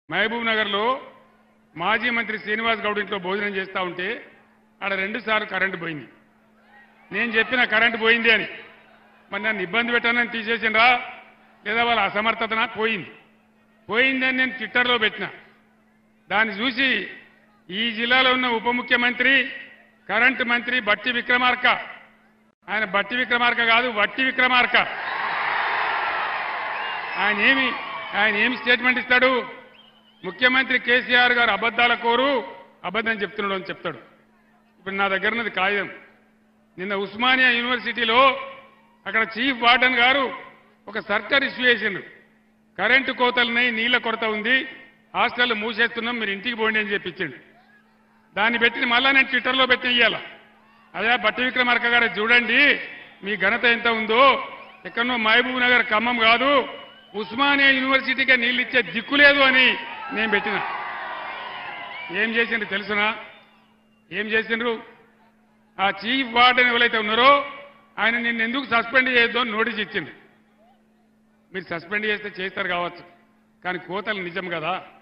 మహబూబ్ నగర్లో మాజీ మంత్రి శ్రీనివాస్ గౌడ్ ఇంట్లో భోజనం చేస్తూ ఉంటే ఆడ 2 సార్లు కరెంటు పోయింది. నేను చెప్పిన కరెంటు పోయింది అని. మరి నన్ను ఇబ్బంది పెట్టానని తీసేసినరా లేదా వాళ్ళ అసమర్థతన పోయిందని నేను ట్విట్టర్లో పెట్టిన. దాన్ని చూసి ఈ జిల్లాలో ఉన్న ఉప ముఖ్యమంత్రి కరెంటు మంత్రి బట్టి విక్రమార్క, ఆయన బట్టి విక్రమార్క కాదు వట్టి విక్రమార్క, ఆయన ఏమి స్టేట్మెంట్ ఇస్తాడు? ముఖ్యమంత్రి కేసీఆర్ గారు అబద్ధాల కోరు, అబద్ధం చెప్తున్నాడు అని చెప్తాడు. ఇప్పుడు నా దగ్గర ఉన్నది కాగితం. నిన్న ఉస్మానియా యూనివర్సిటీలో అక్కడ చీఫ్ వార్డెన్ గారు ఒక సర్కార్ ఇష్యూ చేసిండ్రు. కరెంటు కోతలున్నాయి, నీళ్ల కొరత ఉంది, హాస్టల్ మూసేస్తున్నాం, మీరు ఇంటికి పోండి అని చెప్పించిండు. దాన్ని పెట్టి మళ్ళా నేను ట్విట్టర్లో పెట్టి ఇయ్యాల. అదే బట్టి విక్రమార్క గారు చూడండి మీ ఘనత ఎంత ఉందో, ఎక్కడో మహబూబ్ నగర్ ఖమ్మం కాదు ఉస్మానియా యూనివర్సిటీకే నీళ్ళు ఇచ్చే దిక్కు లేదు అని నేను పెట్టిన. ఏం చేసిండ్రు తెలుసునా? ఏం చేసిండ్రు? ఆ చీఫ్ వార్డెన్ ఎవరైతే ఉన్నారో ఆయన నిన్ను ఎందుకు సస్పెండ్ చేయొద్దు అని నోటీస్ ఇచ్చింది. మీరు సస్పెండ్ చేస్తే చేస్తారు కావచ్చు, కానీ కోతలు నిజం కదా.